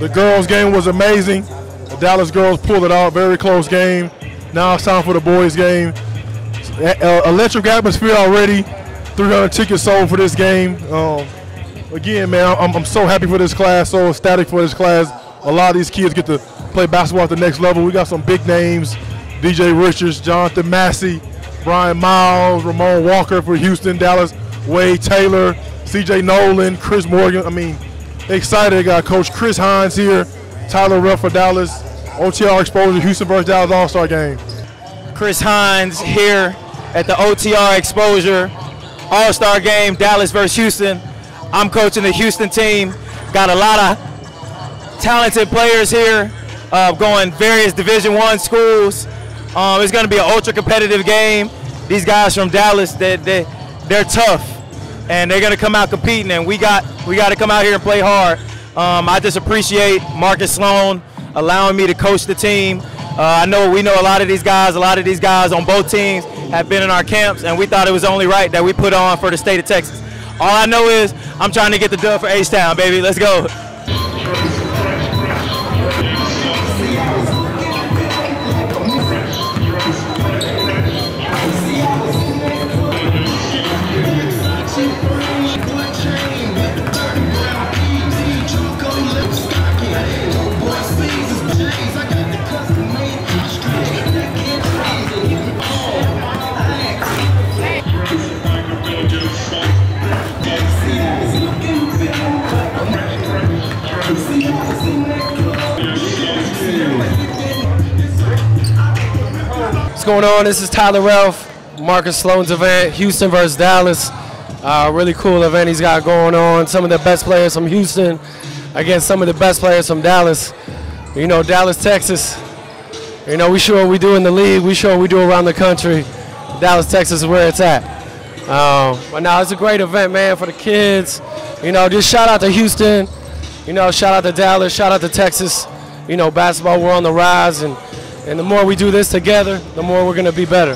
The girls' game was amazing. The Dallas girls pulled it out. Very close game. Now it's time for the boys' game. Electric atmosphere already. 300 tickets sold for this game. Again, man, I'm so happy for this class, so ecstatic for this class. A lot of these kids get to play basketball at the next level. We got some big names: DJ Richards, Jonathan Massey, Brian Miles, Ramon Walker for Houston, Dallas, Wade Taylor, CJ Nolan, Chris Morgan. I mean, excited. They got Coach Chris Hines here, Tyler Ruff for Dallas, OTR Exposure, Houston versus Dallas All-Star game. Chris Hines here at the OTR Exposure All-Star game, Dallas versus Houston. I'm coaching the Houston team. Got a lot of talented players here, going various Division I schools. It's going to be an ultra competitive game. These guys from Dallas, they're tough, and they're going to come out competing. And we got to come out here and play hard. I just appreciate Marcus Sloan allowing me to coach the team. We know a lot of these guys. A lot of these guys on both teams have been in our camps, and we thought it was only right that we put on for the state of Texas. All I know is I'm trying to get the dub for H-Town, baby. Let's go. What's going on? This is Tyler Ralph, Marcus Sloan's event, Houston versus Dallas. Really cool event he's got going on. Some of the best players from Houston against some of the best players from Dallas. You know, Dallas, Texas. You know, we show what we do in the league. We show what we do around the country. Dallas, Texas is where it's at. But now it's a great event, man, for the kids. You know, just shout out to Houston. You know, shout out to Dallas. Shout out to Texas. You know, basketball, we're on the rise, and the more we do this together, the more we're going to be better.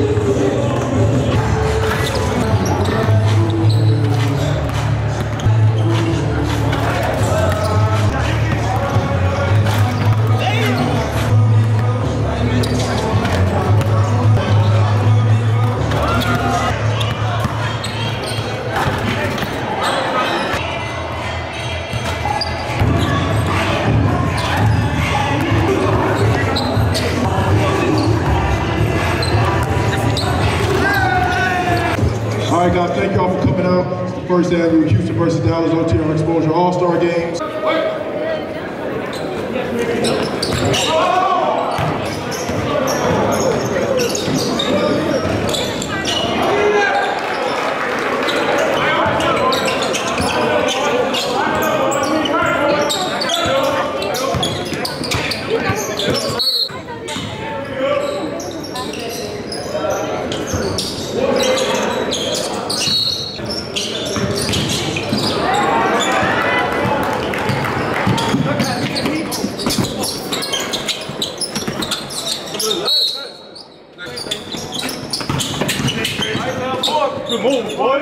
All right, guys, thank y'all for coming out. It's the first annual Houston versus Dallas OTR Exposure All-Star Games. Good move, boy.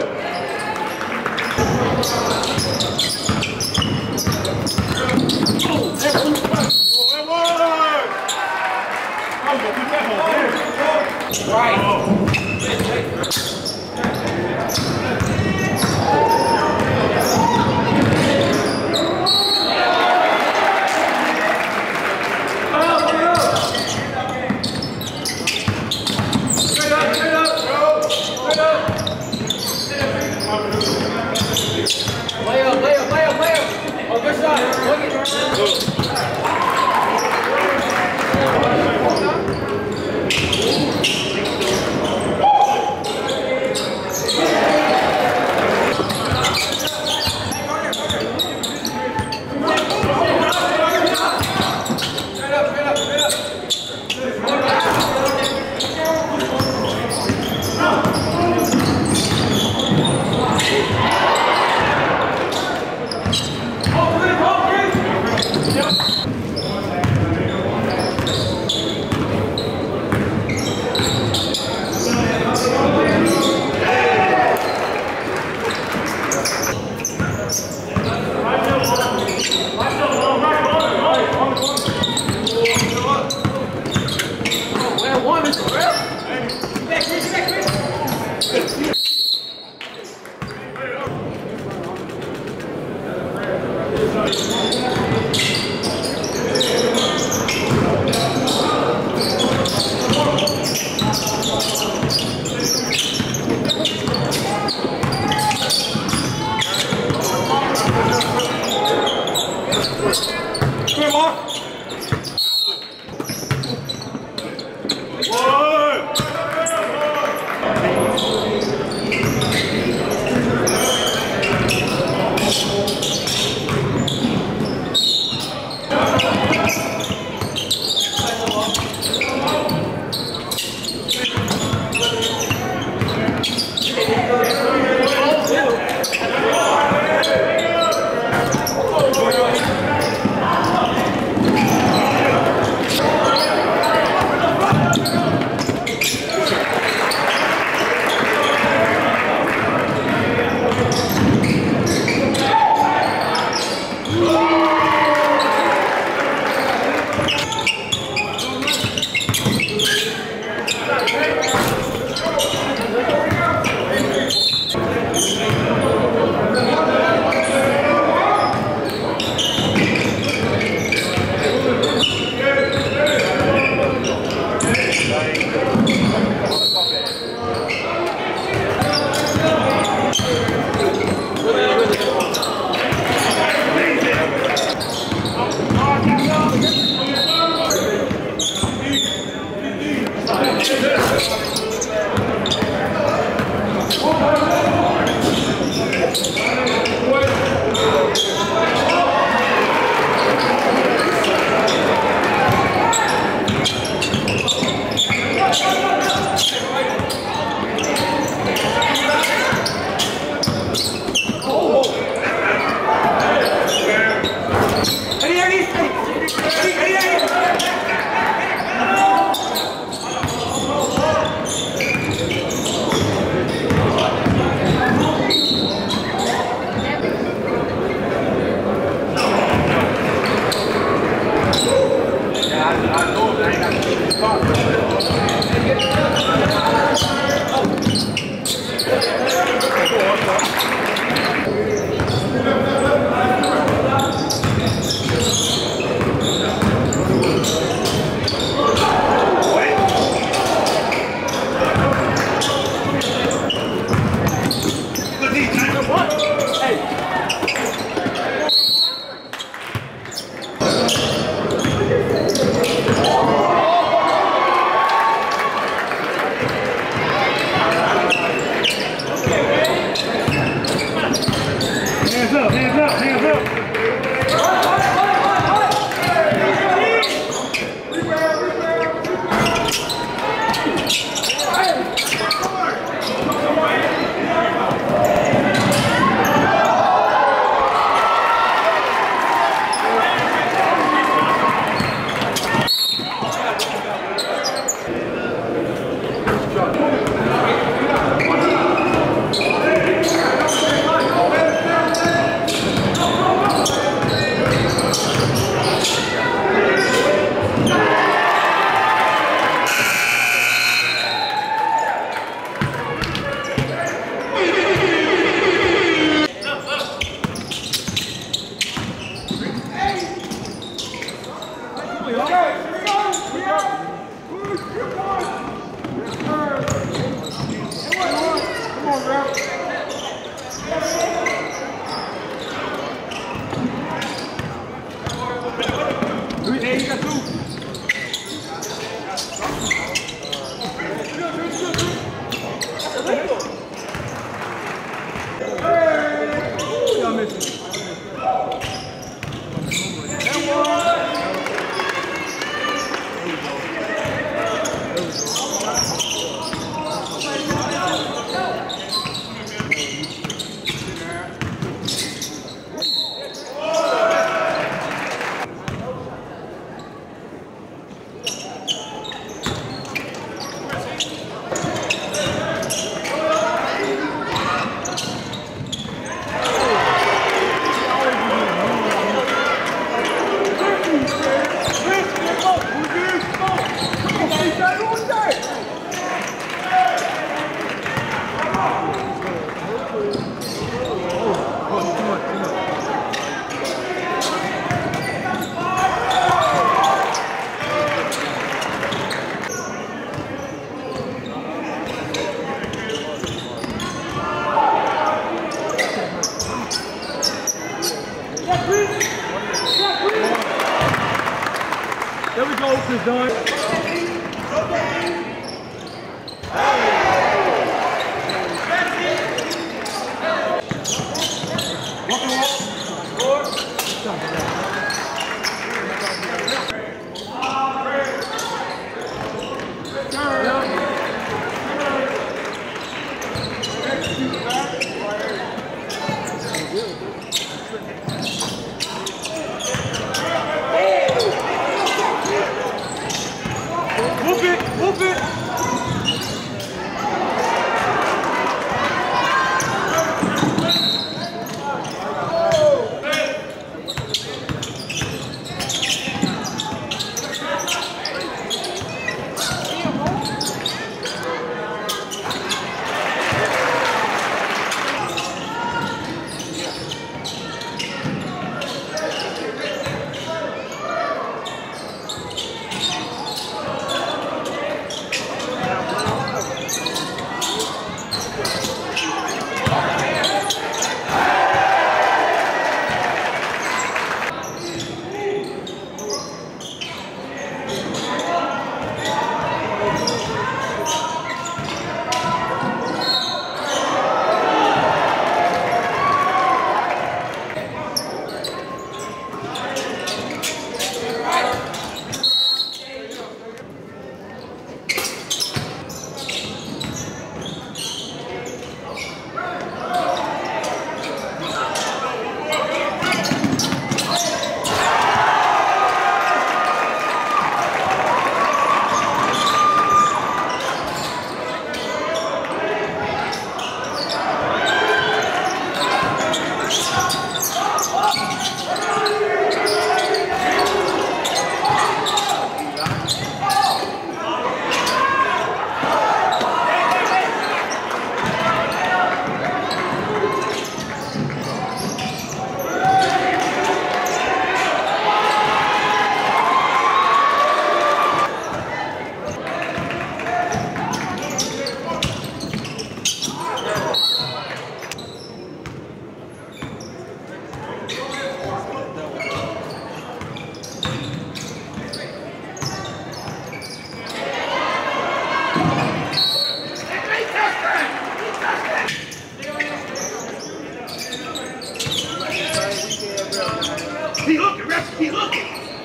He looking, ref, he looking.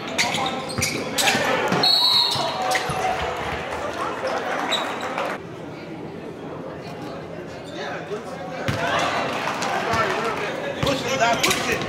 Push it, now push it.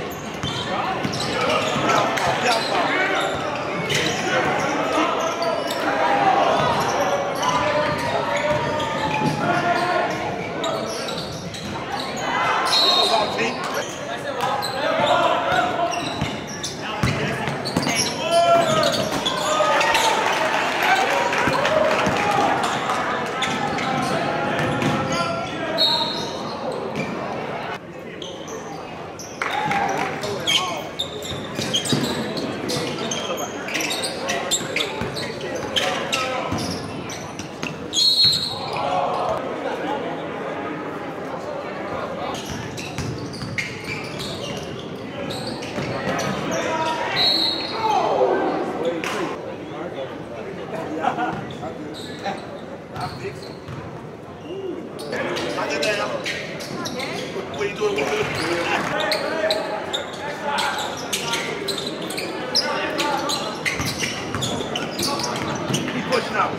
What are you doing with it? Keep pushing out.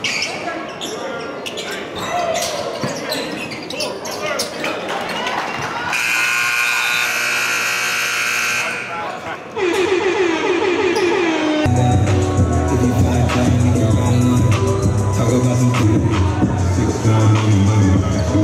Talk about some food. 6 down on the money.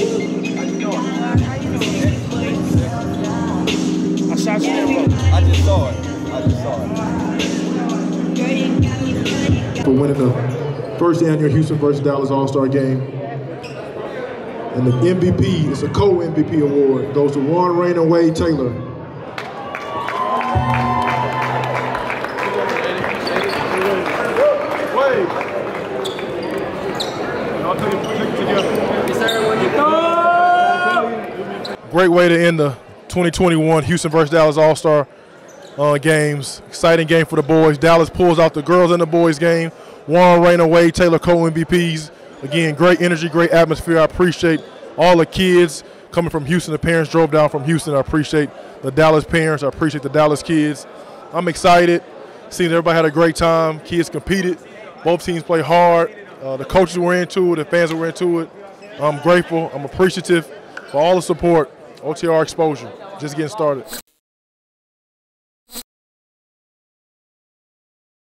I shot you there, bro. I just saw it. For winning the first annual Houston versus Dallas All-Star Game. And the MVP, it's a co-MVP award, goes to Juan Reyna Wade Taylor. Great way to end the 2021 Houston versus Dallas All-Star games. Exciting game for the boys. Dallas pulls out the girls and the boys game. Juan Reyna Wade Taylor co-MVPs. Again, great energy, great atmosphere. I appreciate all the kids coming from Houston. The parents drove down from Houston. I appreciate the Dallas parents. I appreciate the Dallas kids. I'm excited. Seeing everybody had a great time. Kids competed. Both teams played hard. The coaches were into it. The fans were into it. I'm grateful. I'm appreciative for all the support. OTR Exposure, just getting started.